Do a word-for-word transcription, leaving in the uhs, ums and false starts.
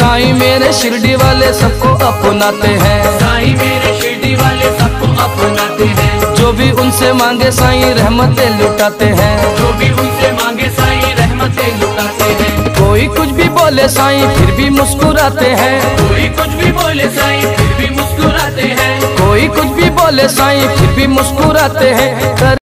साईं मेरे शिरडी वाले सबको अपनाते हैं, साईं मेरे शिरडी वाले सबको अपनाते हैं। जो भी उनसे मांगे साईं रहमतें लुटाते हैं, जो भी उनसे मांगे साईं रहमतें लुटाते हैं। कोई कुछ भी बोले साईं फिर भी मुस्कुराते हैं, कोई कुछ भी बोले साईं फिर भी मुस्कुराते हैं। कोई कुछ भी बोले साईं फिर भी मुस्कुराते हैं।